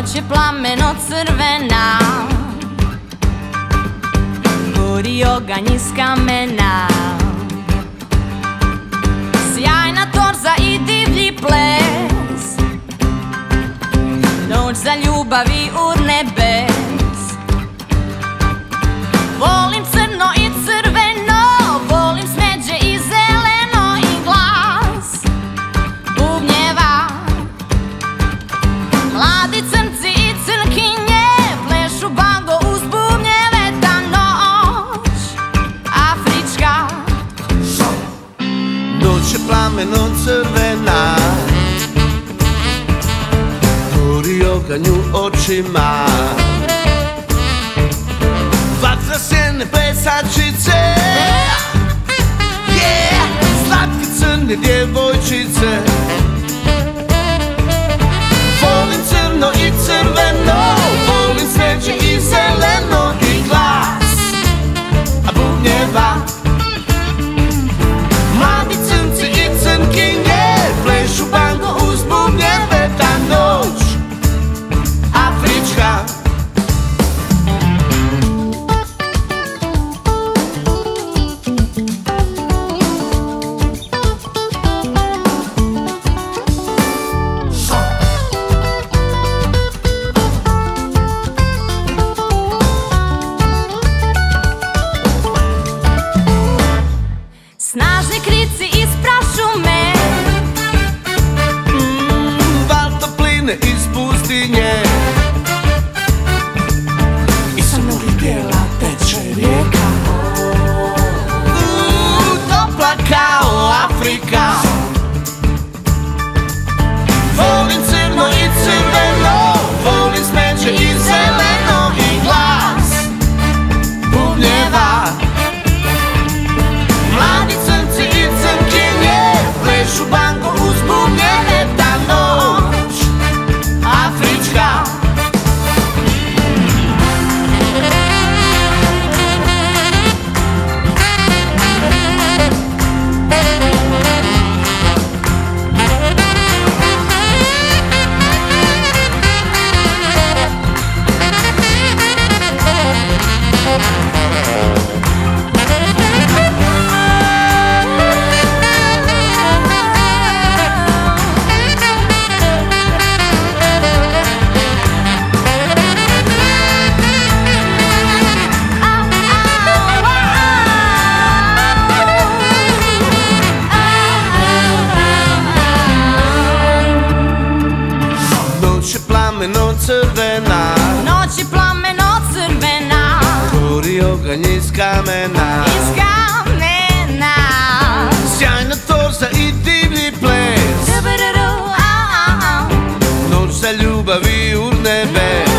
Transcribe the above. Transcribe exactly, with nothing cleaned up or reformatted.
Noć je plameno crvena, gori oganj iz kamena. Sjajna torza i divlji ples, noć za ljubavi u nebes. Volim crno i crveno, volim smeđe i zeleno i glas bubnjeva. Mladi crnci i crnkinje plešu bango uz bubnjeve. Ta noć afrička, noć je plameno crvena, gori oganj u očima. Vatra sjene plesačice, yeah, slatke crne djevojčice. Volim crno i crveno, volim smeđe i zeleno i glas bubnjeva. Mladi crnci i crnkinje plešu bango uz bubnjeve. Ta noć afrička, snažni krici iz prašume, mm, val topline iz pustinje. I sa mnogih tijela teče rijeka, uh, topla kao Afrika. Volim crno i crveno, volim smeđe i zeleno i glas bubnjeva. Mladi crnci i crnkinje plešu bango uz bubnjeve. Ta noć afrička, noć je plameno crvena, noć je plameno crvena, gori oganj iz kamena. iz kamena. Sjajna torza i divlji ples, Dubadudu, au, au, au. noć za ljubavi u nebe.